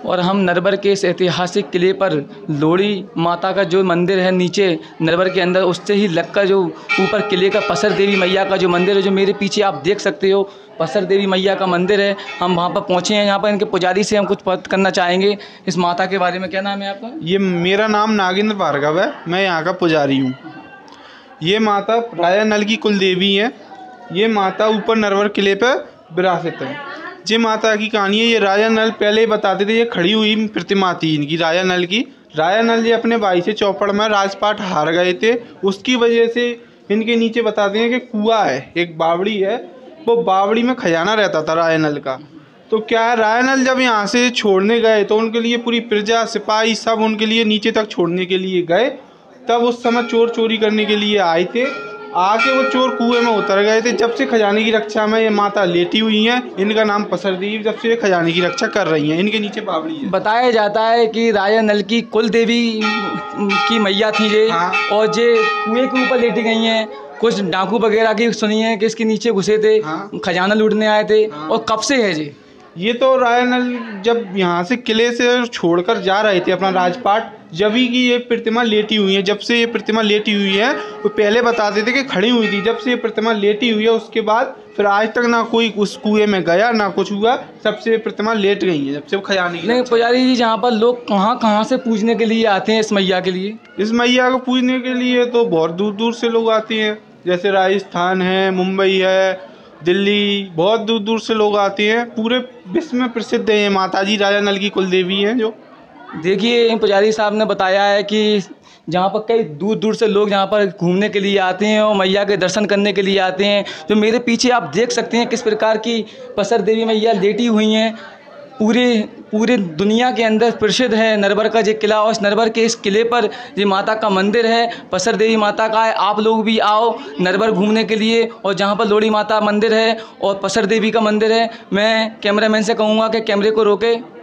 और हम नरवर के इस ऐतिहासिक किले पर लोड़ी माता का जो मंदिर है नीचे नरवर के अंदर, उससे ही लगकर जो ऊपर किले का पसर देवी मैया का जो मंदिर है, जो मेरे पीछे आप देख सकते हो, पसर देवी मैया का मंदिर है। हम वहाँ पर पहुँचे हैं। यहाँ पर इनके पुजारी से हम कुछ बात करना चाहेंगे इस माता के बारे में। क्या नाम है आपका? ये मेरा नाम नागेंद्र भार्गव है, मैं यहाँ का पुजारी हूँ। ये माता राजा नल की कुल देवी है। ये माता ऊपर नरवर किले पर विरासत है। ये माता की कहानी है। ये राजा नल पहले ही बताते थे, ये खड़ी हुई प्रतिमा थी इनकी, राजा नल की। राजा नल जी अपने भाई से चौपड़ में राजपाट हार गए थे, उसकी वजह से इनके नीचे बताते हैं कि कुआं है, एक बावड़ी है, वो बावड़ी में खजाना रहता था राजा नल का। तो क्या है, राजा नल जब यहाँ से छोड़ने गए तो उनके लिए पूरी प्रजा सिपाही सब उनके लिए नीचे तक छोड़ने के लिए गए। तब उस समय चोर चोरी करने के लिए आए थे, आके वो चोर कुएं में उतर गए थे। जब से खजाने की रक्षा में ये माता लेटी हुई हैं। इनका नाम पसर देवी, जब से ये खजाने की रक्षा कर रही हैं। इनके नीचे बावड़ी है। बताया जाता है कि राजा नल की कुल देवी की मैया थी ये। हाँ। और ये कुएं के ऊपर लेटी गई हैं। कुछ डाकू वगैरह की सुनी है कि इसके नीचे घुसे थे। हाँ। खजाना लूटने आए थे। हाँ। और कब से है ये तो राजा नल जब यहाँ से किले से छोड़कर जा रहे थे अपना राजपाट, जब ही की ये प्रतिमा लेटी हुई है। जब से ये प्रतिमा लेटी हुई है, वो पहले बताते थे कि खड़ी हुई थी। जब से ये प्रतिमा लेटी हुई है उसके बाद फिर आज तक ना कोई उस कुएं में गया ना कुछ हुआ। सबसे प्रतिमा लेट गई है जब से वो खजाने की। नहीं पुजारी जी, जहाँ पर लोग कहाँ कहाँ से पूजने के लिए आते हैं इस मैया के लिए? इस मैया को पूजने के लिए तो बहुत दूर दूर से लोग आते हैं। जैसे राजस्थान है, मुंबई है, दिल्ली, बहुत दूर दूर से लोग आते हैं। पूरे विश्व में प्रसिद्ध है ये माता जी, राजा नल की कुल देवी हैं। जो देखिए पुजारी साहब ने बताया है कि जहाँ पर कई दूर दूर से लोग यहाँ पर घूमने के लिए आते हैं और मैया के दर्शन करने के लिए आते हैं। जो मेरे पीछे आप देख सकते हैं किस प्रकार की पसर देवी मैया लेटी हुई हैं। पूरे दुनिया के अंदर प्रसिद्ध है नरवर का ये किला। और इस नरवर के इस किले पर ये माता का मंदिर है, पसर देवी माता का है। आप लोग भी आओ नरवर घूमने के लिए। और जहाँ पर लोड़ी माता मंदिर है और पसर देवी का मंदिर है। मैं कैमरामैन से कहूँगा कि कैमरे को रोके।